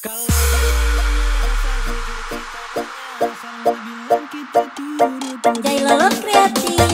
Jailolo Kreatif.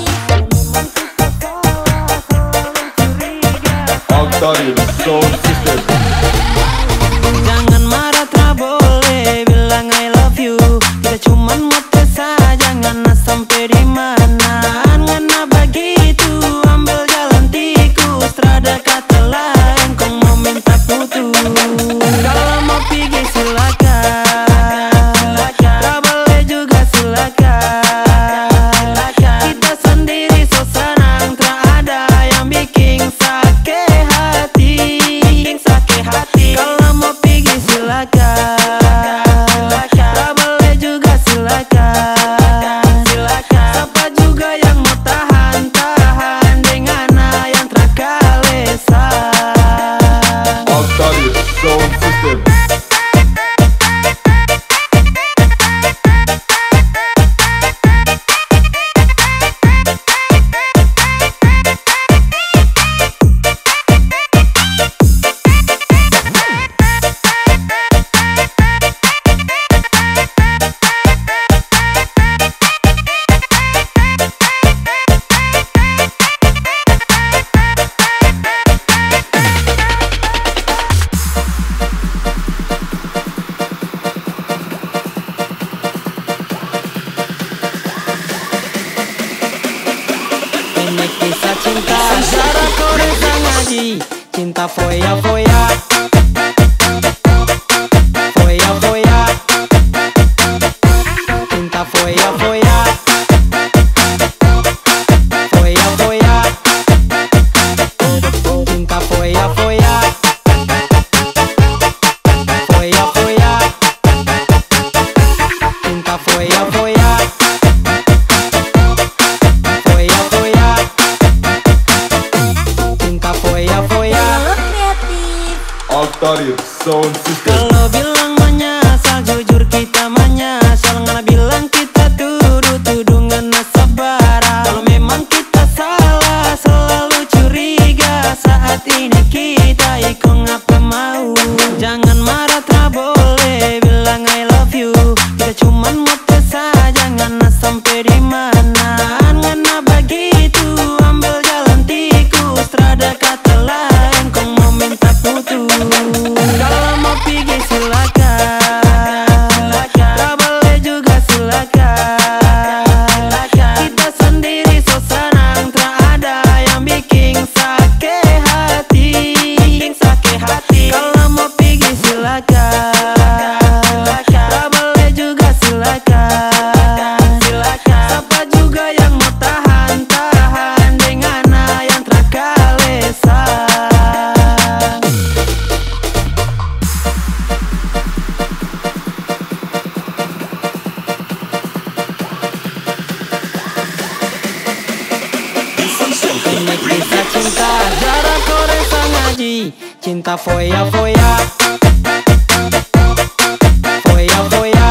Altair Sound System. Jangan marah, tak boleh bilang I love you. Kita cuman mau tes saja, jangan sampai di mana. Ngana begitu, ambil jalan tikus. Terada kata lain, kau mau minta putus. Kalau mau pergi silakan, tak boleh juga silakan. Kita sendiri so senang, tak ada yang bikin sakit hati. Kalau mau pergi silakan, tak boleh juga silakan. Siapa juga yang mau tahan dengan yang terkalesa. Altair Sound System. Ini kisah cinta Zara Koreza ngaji. Cinta foya-foya, foya-foya. Cinta foya-foya, foya-foya. Cinta foya-foya, foya-foya. Cinta foya-foya, foya-foya. Cinta foya-foya. Jailolo Kreatif. Altair Sound System. Kalau bilang menyesal, jujur kita menyesal. Ngana bilang kita tuduh-tuduh ngana sabara. Kalau memang kita salah, selalu curiga. Saat ini kita ikut ngapa mau. Jangan marah, tak boleh bilang I love you. Kita cuman mau tes saja, ngana sampai di mana. Ngana begitu, ambil jalan tikus. Terada kata lain, kau mau minta putus. Kalau mau pergi silakan, tak boleh juga silakan. Kita sendiri so senang, tak ada yang bikin sakit hati. Kalau mau pergi silakan, tak boleh juga silakan. Siapa juga yang mau tahan dengan yang terkalesa. Ini kisah cinta Zara Koreza ngaji. Cinta foya-foya, foya-foya.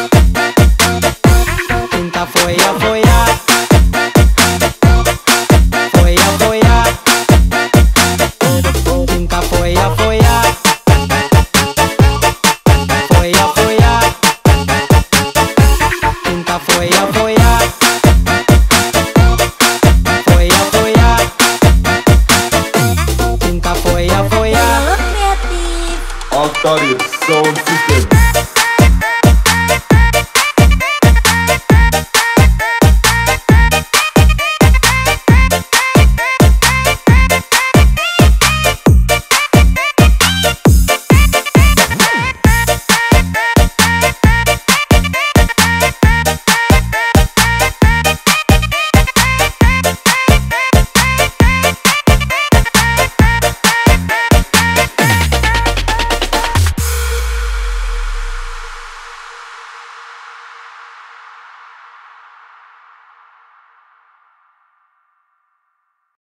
Cinta foya-foya, foya-foya. Cinta foya-foya, foya-foya. Cinta foya-foya, foya-foya. Cinta foya-foya. Jailolo Kreatif. Altair Sound System.